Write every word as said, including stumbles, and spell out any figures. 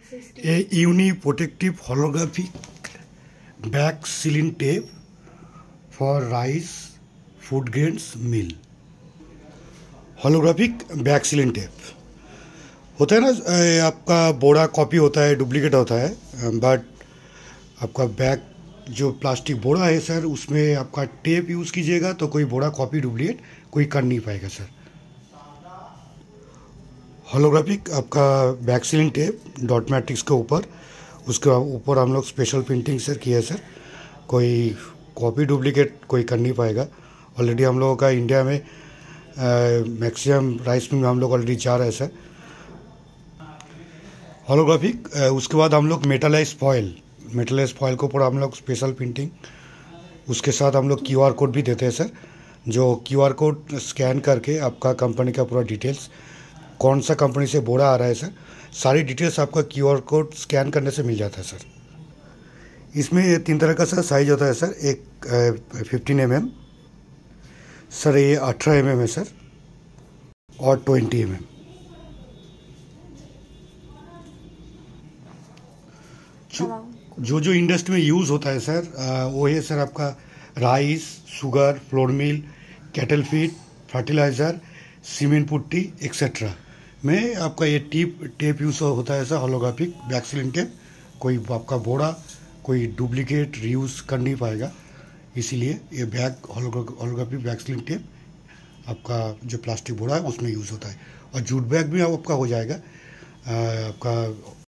A uni protective holographic back sealing tape for rice, food grains, meal. Holographic back sealing tape होता है ना, ए, आपका बोरा copy होता है, डुप्लीकेट होता है, बट आपका बैक जो प्लास्टिक बोरा है सर, उसमें आपका टेप यूज़ कीजिएगा तो कोई बोरा कॉपी डुप्लीकेट कोई कर नहीं पाएगा सर। होलोग्राफिक आपका back sealing tape dot matrix के ऊपर, उसके ऊपर हम लोग स्पेशल प्रिंटिंग सर किया है सर, कोई कॉपी डुप्लीकेट कोई कर नहीं पाएगा। ऑलरेडी हम लोगों का इंडिया में मैक्सिमम राइस मिल में हम लोग ऑलरेडी जा रहे हैं सर। होलोग्राफिक उसके बाद हम लोग मेटलाइज फॉयल मेटलाइज फॉयल के ऊपर हम लोग स्पेशल प्रिंटिंग, उसके साथ हम लोग क्यू आर कोड भी देते हैं सर, जो क्यू आर कोड स्कैन करके आपका कंपनी का पूरा डिटेल्स, कौन सा कंपनी से बोरा आ रहा है सर, सारी डिटेल्स आपका क्यू आर कोड स्कैन करने से मिल जाता है सर। इसमें तीन तरह का सर साइज होता है सर, एक फिफ्टीन एम एम सर, ये अठारह एम एम है सर, और ट्वेंटी एम एम। जो जो इंडस्ट्री में यूज़ होता है सर, वो है सर आपका rice, sugar, flour mill, cattle feed, fertiliser, cement putty etcetera में आपका ये टेप टेप यूज़ होता है sir. Holographic back sealing tape कोई आपका बोरा कोई डुप्लीकेट रीयूज़ कर नहीं पाएगा, इसीलिए ये bag holographic back sealing tape आपका जो प्लास्टिक बोरा है उसमें यूज़ होता है। और जूट बैग भी आपका हो जाएगा आपका